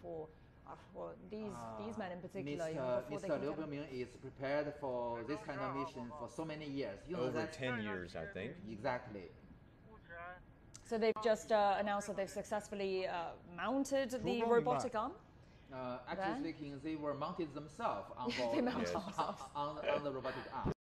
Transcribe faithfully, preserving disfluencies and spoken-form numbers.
for, uh, for these uh, these men in particular? Mister Mister Liu Boming is prepared for this kind of mission for so many years. You know Over that? ten years, I think. Exactly. So they've just uh, announced that they've successfully uh, mounted the robotic arm? Uh, actually speaking, they were mounted themselves on, they mounted on, on, on, on the robotic arm.